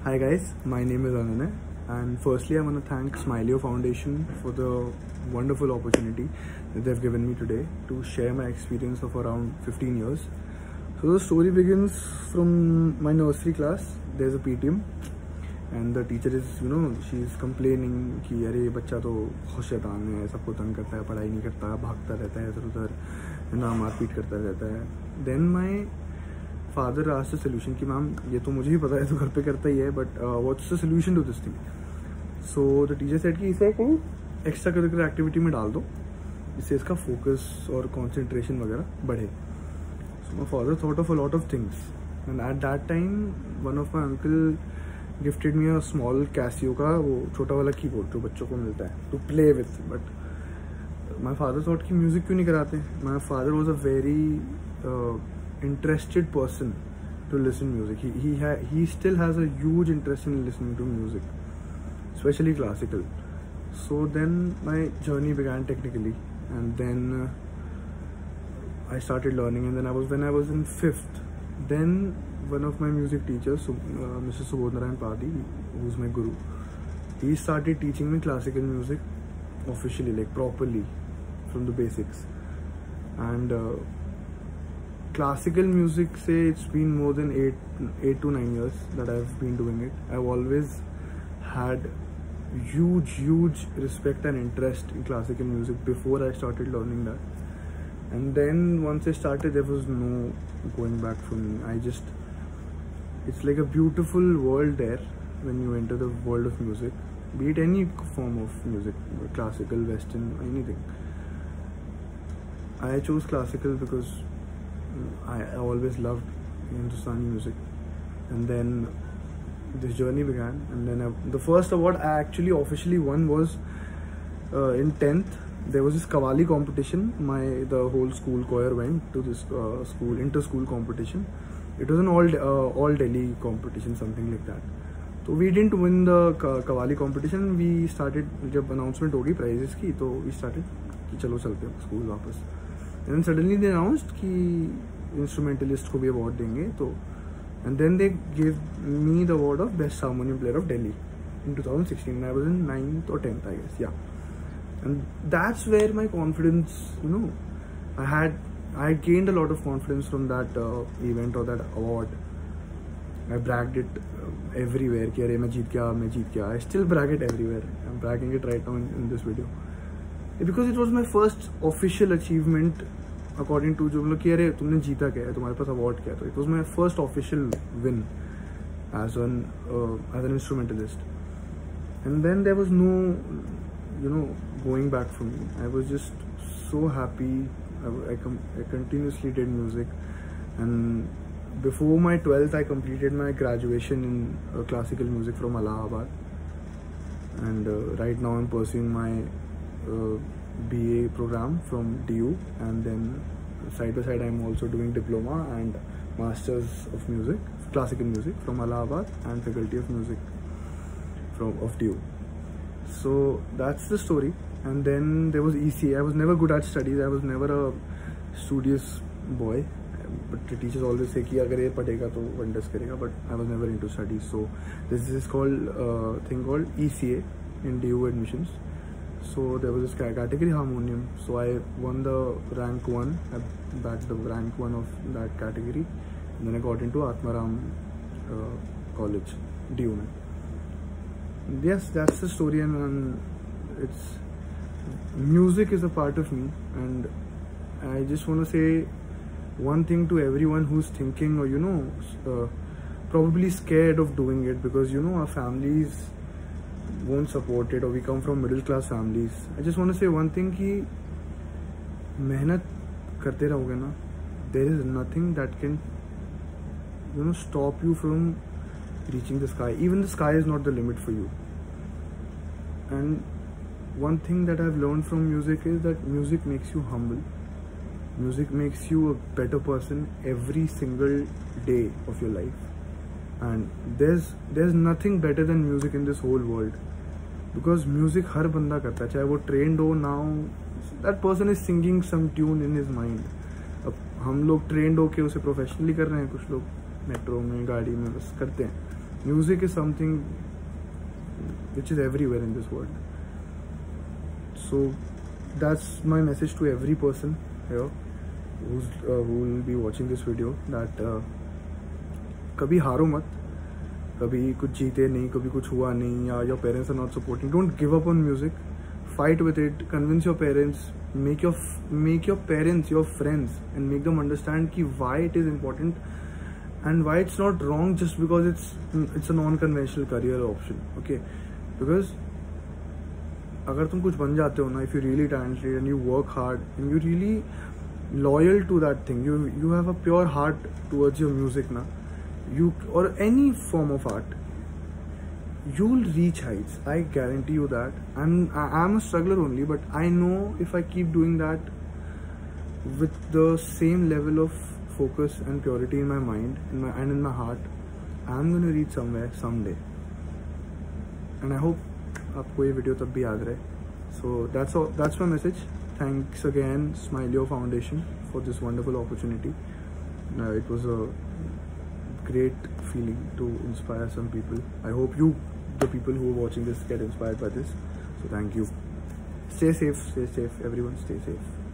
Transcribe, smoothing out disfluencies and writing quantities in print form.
Hi guys, my name is Ananay, and firstly I want to thank Smileo Foundation for the wonderful opportunity that they've given me today to share my experience of around 15 years. So the story begins from my nursery class. There's a PTM and the teacher is, she's complaining कि अरे ये बच्चा तो बहुत शैतान है, सबको तंग करता है, पढ़ाई नहीं करता, भागता रहता है इधर उधर, ना मारपीट करता रहता है. Then my father asked the solution कि मैम ये तो मुझे ही पता है, तो घर पे करता ही है, but what's the solution to this thing? So the teacher said कि इसे कहीं एक्स्ट्रा करिकुलर एक्टिविटी में डाल दो, इससे इसका फोकस और कंसंट्रेशन वगैरह बढ़े. So my father thought of a lot of things, and at that time one of my uncle gifted me a small Casio का वो छोटा वाला कीबोर्ड जो बच्चों को मिलता है to play with. But my father thought कि म्यूजिक क्यों नहीं कराते. My father was a very interested person to listen music. He still has a huge interest in listening to music, especially classical. So then my journey began technically, and then I started learning. And then when I was in 5th, then one of my music teachers, Mr. Subodh Narayan Padi, who's my guru, he started teaching me classical music officially, like properly from the basics. And classical music, say it's been more than 8 to 9 years that I've been doing it. I've always had huge respect and interest in classical music before I started learning that. And then once I started, there was no going back for me. It's like a beautiful world there when you enter the world of music, be it any form of music, classical, western, anything. I chose classical because I always loved Hindustani music. And then this journey began, and then the first award I actually officially won was in 10th. There was this Qawwali competition. The whole school choir went to this inter-school competition. It was an all Delhi competition, something like that. So we didn't win the Qawwali competition. We started, जब announcement हो गई prizes की, तो we started कि चलो चलते हैं school वापस. And then suddenly they announced कि instrumentalist को भी award देंगे, तो and then they gave me the award of best harmonium player of Delhi in 2016. I was in 9th or 10th, I guess, yeah. And that's where my confidence, I gained a lot of confidence from that event or that award. I bragged it everywhere कि अरे मैं जीत गया. I still brag it everywhere. I'm bragging it right now in this video. Because it was my first official achievement according to जो मतलब कि अरे तुमने जीता क्या है, तुम्हारे पास award क्या है. तो it was my first official win as an instrumentalist. And then there was no going back for me. I was just so happy. I continuously did music, and before my 12th I completed my graduation in classical music from Allahabad, and right now I'm pursuing my BA program from DU, and then side by side I'm also doing diploma and masters of music, classical music from Allahabad, and faculty of music of DU. So that's the story. And then there was ECA. I was never good at studies. I was never a studious boy, but the teachers always say कि अगर ये पढ़ेगा तो wonders करेगा. But I was never into studies. So this is called thing called ECA in DU admissions. So there was this category harmonium. So I won the rank 1. I bagged the rank 1 of that category. And then I got into Atmaram College, DU. Yes, that's the story, and music is a part of me, and I just want to say one thing to everyone who's thinking or probably scared of doing it, because our families won't support it, or we come from middle class families. I just want to say one thing कि मेहनत करते रहोगे ना, there is nothing that can stop you from reaching the sky. Even the sky is not the limit for you. And one thing that I've learned from music is that music makes you humble. Music makes you a better person every single day of your life. And there's nothing better than music in this whole world. Because music हर बंदा करता है, चाहे वो trained हो now, that person is singing some tune in his mind. अब हम लोग trained होके उसे professionally कर रहे हैं, कुछ लोग मेट्रो में गाड़ी में बस करते हैं. Music is something which is everywhere in this world. So that's my message to every person here who will be watching this video, that कभी हारो मत, कभी कुछ जीते नहीं, कभी कुछ हुआ नहीं, या your parents are not supporting, don't give up on music. Fight with it, convince your parents, make your parents your friends, and make them understand ki why it is important and why it's not wrong just because it's a non-conventional career option. Okay, because अगर तुम कुछ बन जाते हो ना, if you're really talented and you work hard and you're really loyal to that thing, you have a pure heart towards your music na, or any form of art, you'll reach heights. I guarantee you that. I'm a struggler only, but I know if I keep doing that with the same level of focus and purity in my mind and in my heart, I'm gonna reach somewhere someday. And I hope आपको ये video तब भी याद रहे. So that's my message. Thanks again, Smileo Foundation, for this wonderful opportunity. It was a great feeling to inspire some people. I hope the people who are watching this, get inspired by this. So thank you. Stay safe, everyone, stay safe.